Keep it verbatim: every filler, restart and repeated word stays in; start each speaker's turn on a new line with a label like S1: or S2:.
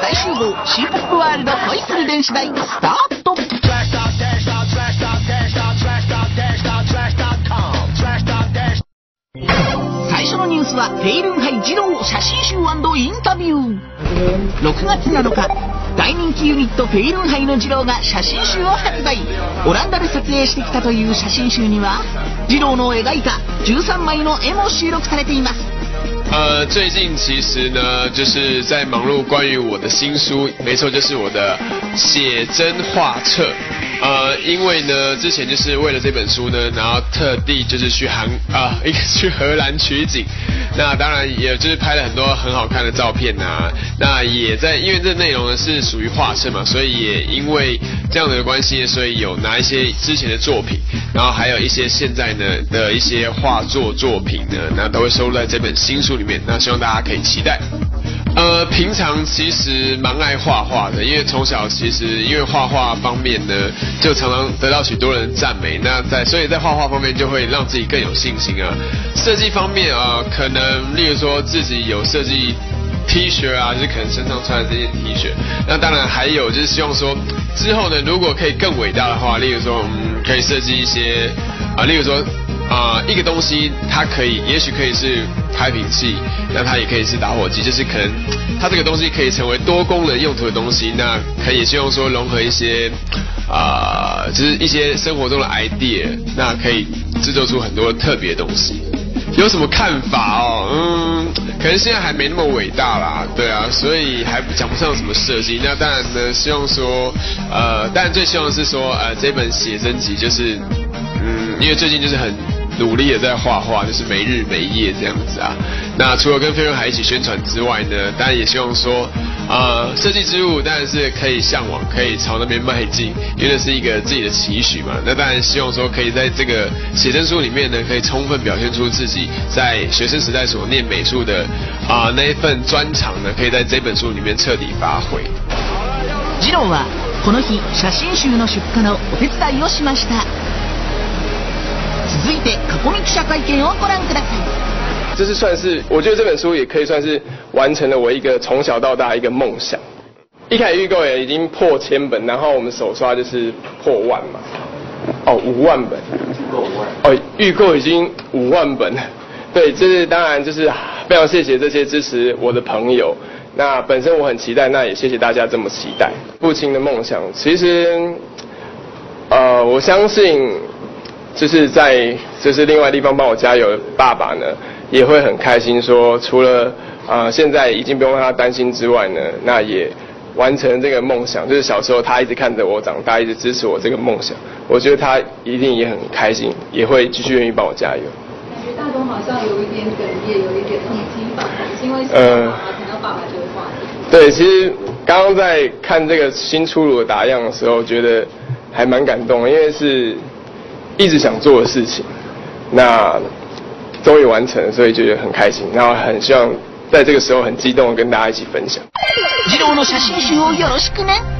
S1: 最終号シーポップワールド恋する電子台スタート。最初のニュースはフェイルンハイ二郎写真集&インタビュー。ろくがつなのか、大人気ユニットフェイルンハイの二郎が写真集を発売。オランダで撮影してきたという写真集には二郎の描いたじゅうさんまいの絵も収録されています。
S2: 呃，最近其实呢，就是在忙碌关于我的新书，没错，就是我的写真画册。呃，因为呢，之前就是为了这本书呢，然后特地就是去韩啊，一个去荷兰取景。那当然也就是拍了很多很好看的照片啊。那也在因为这内容呢是属于画册嘛，所以也因为这样的关系，所以有拿一些之前的作品，然后还有一些现在呢的一些画作作品呢，那都会收录在这本新书里面。那希望大家可以期待。呃，平常其实蛮爱画画的，因为从小其实因为画画方面呢，就常常得到许多人赞美。那在所以在画画方面就会让自己更有信心啊。设计方面啊，可能例如说自己有设计 T 恤啊，就是可能身上穿的这件 T 恤。那当然还有就是希望说之后呢，如果可以更伟大的话，例如说嗯，可以设计一些啊，例如说。啊、呃，一个东西它可以，也许可以是开瓶器，那它也可以是打火机，就是可能它这个东西可以成为多功能用途的东西，那可以也希望说融合一些啊、呃，就是一些生活中的 idea， 那可以制作出很多特别的东西。有什么看法哦？嗯，可能现在还没那么伟大啦，对啊，所以还讲不上什么设计。那当然呢，希望说，呃，当然最希望的是说，呃，这本写真集就是，嗯，因为最近就是很 努力的在画画，就是没日没夜这样子啊。那除了跟飞轮海一起宣传之外呢，当然也希望说，呃，设计之路当然是可以向往，可以朝那边迈进，因为那是一个自己的期许嘛。那当然希望说可以在这个写真书里面呢，可以充分表现出自己在学生时代所念美术的啊、呃、那一份专长呢，可以在这本书里面彻底发挥。
S1: 二郎はこの日写真集の出荷のお手伝いをしました。 続いて囲み記者会見をご覧ください。
S3: 这是算是，我觉得这本书也可以算是完成了我一个从小到大一个梦想。一开始预购也已经破千本，然后我们首刷就是破万嘛。哦，五万本。哦，预购已经五万本。对，这是当然就是非常谢谢这些支持我的朋友。那本身我很期待，那也谢谢大家这么期待。父亲的梦想，其实，呃，我相信。 就是在就是另外地方帮我加油的爸爸呢，也会很开心说，除了啊、呃、现在已经不用让他担心之外呢，那也完成这个梦想。就是小时候他一直看着我长大，一直支持我这个梦想，我觉得他一定也很开心，也会继续愿意帮我加油。
S4: 感觉大东好像有一点哽咽，有一点痛心吧，是因为呃看到爸爸这个话题。对，其实刚刚在看这个新出炉的打样的时候，觉得还蛮感动的，因为是 一直想做的事情，那终于完成，所以觉得很开心，然后很希望在这个时候很激动的跟大家一起分享。
S1: 二郎の写真集をよろしくね。